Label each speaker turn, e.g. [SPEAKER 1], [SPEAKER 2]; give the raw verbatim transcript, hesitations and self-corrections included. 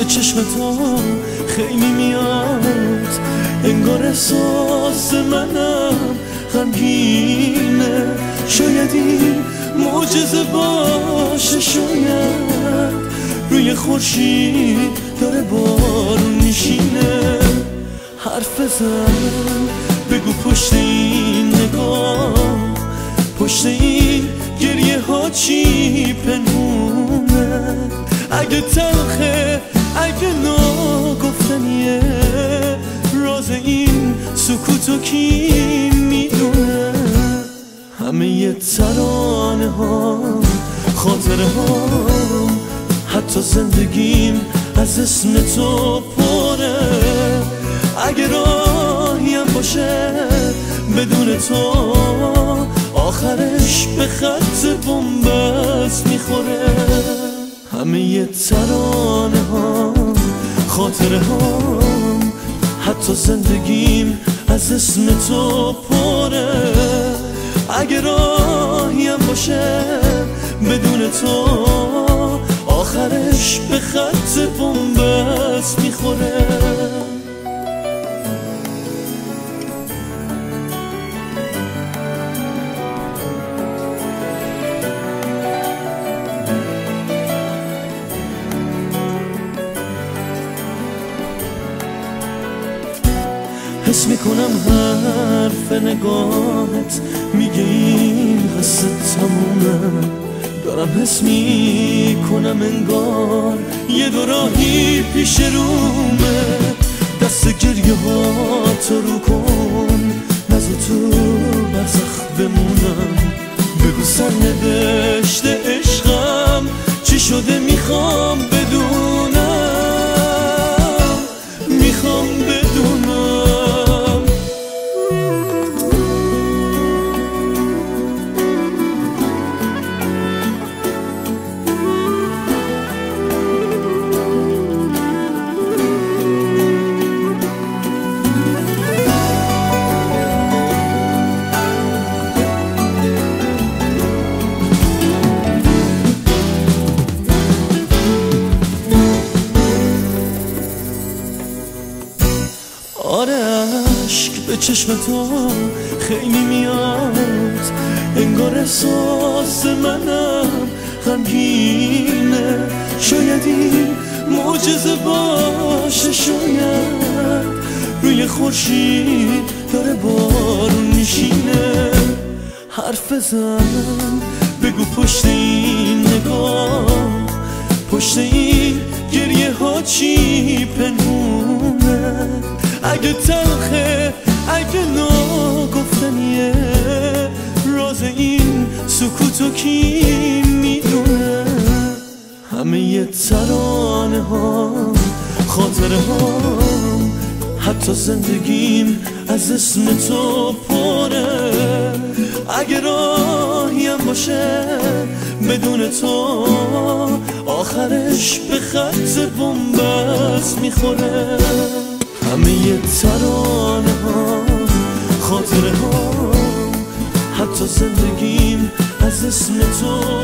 [SPEAKER 1] چشم تو خیلی میاد، انگار احساس منم غمگینه. شاید این معجزه باشه، شاید روی خورشید داره بارون میشینه. حرف بزن بگو پشت این نگاه، پشت این گریه ها چی پنهونه؟ اگه تلخه، اگه ناگفتنیه، راز این سکوتو کی میدونه؟ همه ی ترانه ها، خاطره ها، حتی زندگیم از اسم تو پره. اگه راهیم باشه بدون تو، آخرش به خط بنبست میخوره. همه ی ترانه ها، خاطره ها، حتی زندگیم از اسم تو پره. اگه راهیم باشه بدون تو، آخرش به خط بنبست میخوره. حس میکنم حرف نگاهت میگه این قصه تمومه. دارم حس میکنم انگار یه دو راهی پیش رومه. دست گریه ها تو رو کن، نزو تو برزخ بمونم. بگو سرنوشت عشقم چی شده، میخوام بدونم، میخوام بدونم. آره عشق به چشم تو خیلی میاد، انگار احساس منم غمگینه. شاید این معجزه باشه، شاید روی خورشید داره بارون میشینه. حرف بزن بگو پشت این نگاه، پشت این گریه ها چی پنهونه؟ اگه تلخه، اگه ناگفتنیه، راز این سکوتو کی میدونه؟ همه ی ترانه ها، خاطره ها، حتی زندگیم از اسم تو پره. اگه راهیم باشه بدون تو، آخرش به خط بنبست میخوره. همه ی ترانه ها، خاطره ها، حتی زندگیم از اسم تو